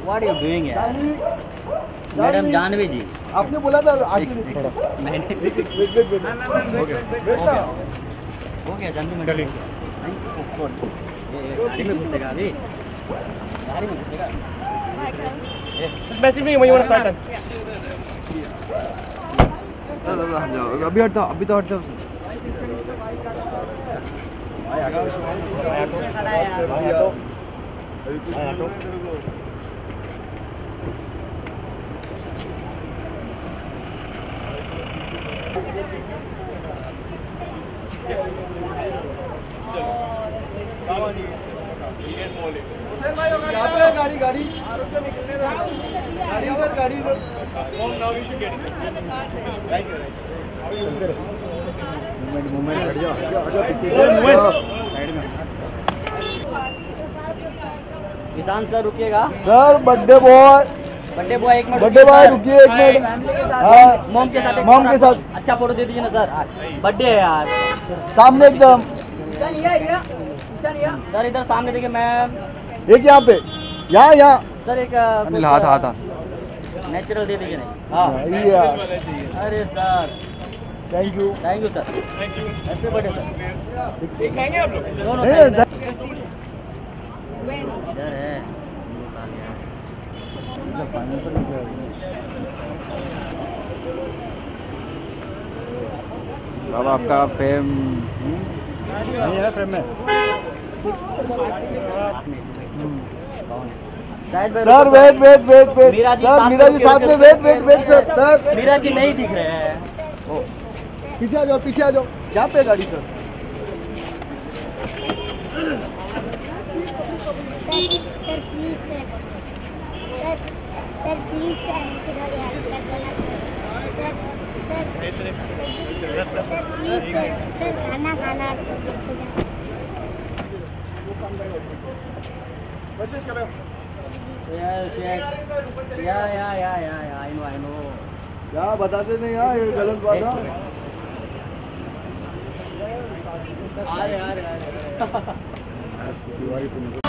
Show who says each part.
Speaker 1: What you doing यार? Madam Janvi ji,
Speaker 2: आपने बोला था
Speaker 1: नहीं हो गया जानवी मैडम। नहीं गाड़ी में घुसेगा अभी, गाड़ी में घुसेगा।
Speaker 3: Basically, when you want to start that.
Speaker 4: हट जाओ, अभी हट जाओ, अभी तो हट जाओ।
Speaker 2: यहाँ पे गाड़ी गाड़ी गाड़ी इधर गाड़ी इधर। मूवमेंट हट जाओ,
Speaker 1: किसान सर रुकिएगा।
Speaker 2: सर बर्थडे बॉय
Speaker 1: एक मिनट,
Speaker 2: बर्थडे बॉय रुकिए एक मिनट। हाँ
Speaker 1: मॉम के साथ,
Speaker 2: मॉम के साथ
Speaker 1: अच्छा फोटो दे दीजिए ना सर, बर्थडे है यार।
Speaker 2: सामने एकदम
Speaker 1: सर इधर सामने देखिए मैम,
Speaker 2: एक यहाँ पे, यहाँ
Speaker 1: सर एक
Speaker 4: अनिल हाथ हाथ हाथ।
Speaker 1: नेचुरल दे दीजिए नहीं। अरे sir
Speaker 2: thank you
Speaker 1: sir, happy birthday sir.
Speaker 3: खाएंगे आप लोग?
Speaker 1: दोनों
Speaker 2: नहीं,
Speaker 1: इधर है।
Speaker 4: अब आपका फेम
Speaker 2: नहीं है ना फ्रेम में। Sir wait wait wait wait sir, Meera ji साथ में, wait wait wait sir sir
Speaker 1: Meera ji नहीं दिख रहे हैं।
Speaker 2: पीछे आ जाओ, पीछे आ जाओ। यहाँ पे गाड़ी sir.
Speaker 5: Sir please sir, sir please sir, sir please sir, खाना खाना
Speaker 1: आई नो।
Speaker 2: क्या बताते नहीं यार, ये गलत बात है।